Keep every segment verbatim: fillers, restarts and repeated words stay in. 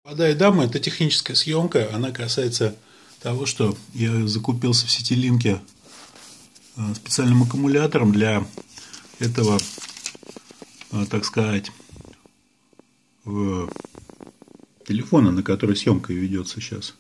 Господа и дамы, это техническая съемка, она касается того, что я закупился в Ситилинке специальным аккумулятором для этого, так сказать, телефона, на который съемка ведется сейчас.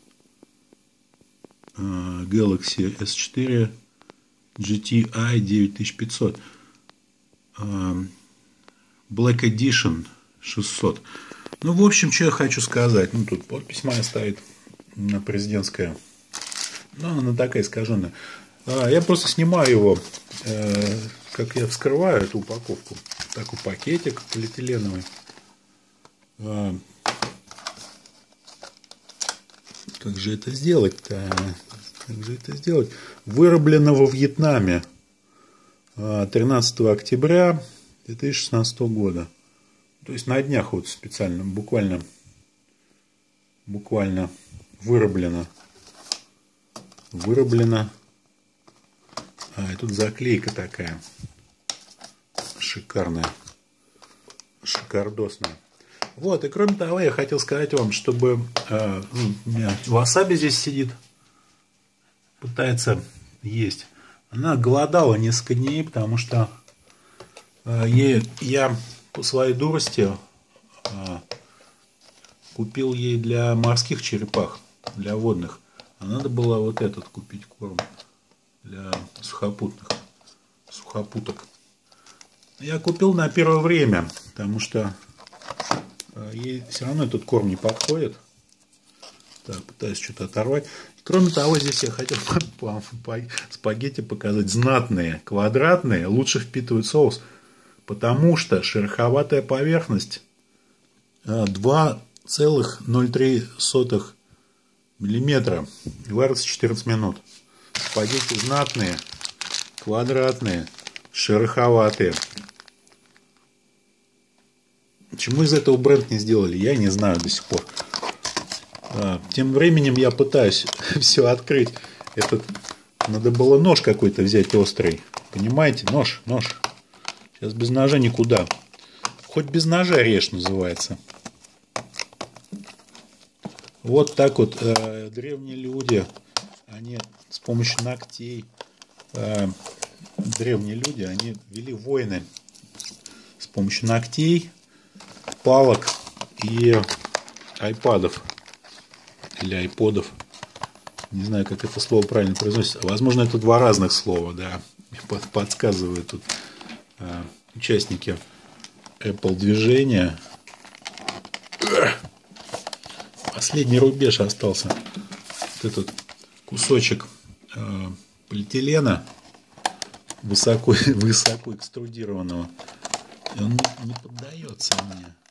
Galaxy эс четыре джи ти ай девять тысяч пятьсот. Black Edition шестьсот. Ну, в общем, что я хочу сказать. Ну, тут подпись моя стоит, президентская. Ну, она такая искаженная. Я просто снимаю его, как я вскрываю эту упаковку. Такой пакетик полиэтиленовый. Как же это сделать-то? Как же это сделать? Выработано во Вьетнаме тринадцатого октября две тысячи шестнадцатого года. То есть на днях вот специально, буквально, буквально выработано. Выработано. А, и тут заклейка такая. Шикарная. Шикардосная. Вот, и кроме того, я хотел сказать вам, чтобы э, у меня васаби здесь сидит, пытается есть. Она голодала несколько дней, потому что э, ей, я по своей дурости э, купил ей для морских черепах, для водных. А надо было вот этот купить корм для сухопутных, сухопуток. Я купил на первое время, потому что ей все равно этот корм не подходит. Так, пытаюсь что-то оторвать. Кроме того, здесь я хотел вам спагетти показать. Знатные, квадратные, лучше впитывают соус, потому что шероховатая поверхность два целых ноль три сотых миллиметра. Варится четырнадцать минут. Спагетти знатные, квадратные, шероховатые. Почему из этого бренд не сделали, я не знаю до сих пор. Тем временем я пытаюсь все открыть. Этот, надо было нож какой-то взять острый. Понимаете? Нож, нож. Сейчас без ножа никуда. Хоть без ножа режь, называется. Вот так вот э, древние люди, они с помощью ногтей, э, древние люди, они вели войны с помощью ногтей, палок и айпадов или айподов. Не знаю, как это слово правильно произносится. Возможно, это два разных слова, да. Подсказывают тут э, участники Apple движения. Последний рубеж остался. Вот этот кусочек э, полиэтилена высоко, высоко экструдированного. И он не, не поддается мне.